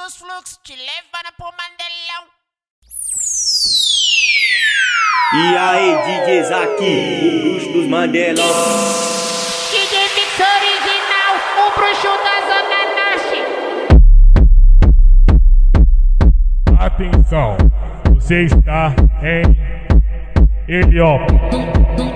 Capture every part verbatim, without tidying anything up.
dos fluxos, te levando pro Mandelão. E aí, D Js aqui, o bruxo dos Mandelão. D J Mix original, o bruxo da Zona Norte. Atenção, você está em Heliópolis.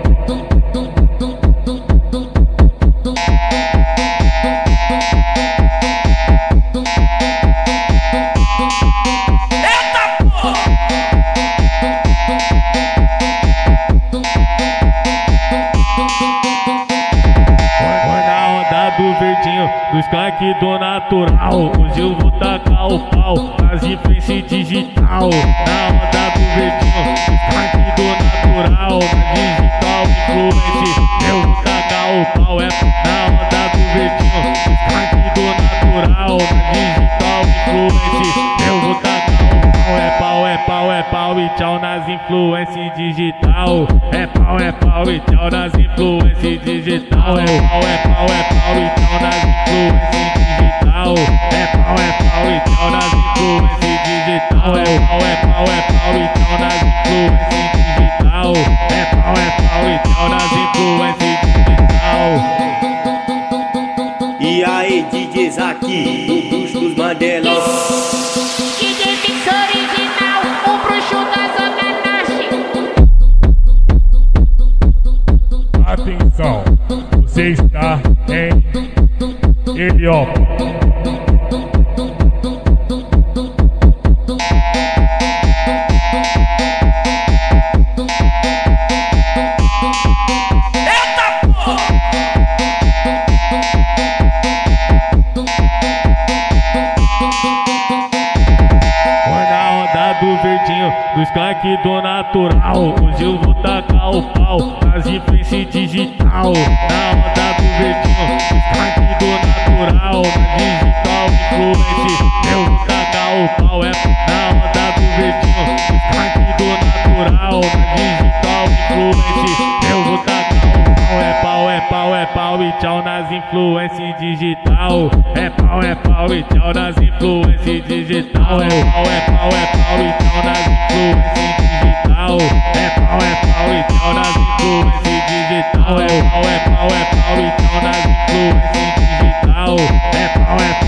Dos crack do natural, hoje eu vou tacar o pau nas influência digital. Na onda do verdinho, dos crack do natural, na digital influência, eu vou tacar o pau. É na onda do verdinho, dos crack do natural, na digital influência, eu vou tacar o pau. É pau, é pau, é pau e tchau nas influências digital. É pau, é pau e tchau nas influências digital. É pau, é pau, é pau e tchau nas influências digital. É pau, é pau e tchau nas influências digital. É pau, é pau, é pau e tchau nas influências digital. É pau, é pau e tchau nas influências digital. E aí, D Js aqui, o bruxo dos Mandelão. D J Mix original, o bruxo da Zona Norte. Atenção, você está em Heliópolis. Dos crack do natural, hoje eu vou tacar o pau nas influências digital. Na onda do verdinho, dos crack do natural, na digital influência, eu vou tacar o pau. É na onda do verdinho, dos crack do natural, na digital influência, eu vou tacar o pau. É pau, é pau, é pau e tchau nas influências digital. É pau, é pau e tchau nas influências digital. É pau, é pau, é pau e tchau nas influências digital. É pau, é pau e tchau nas influências digital. É pau, é pau, é pau e tchau nas influências digital. É pau, é pau.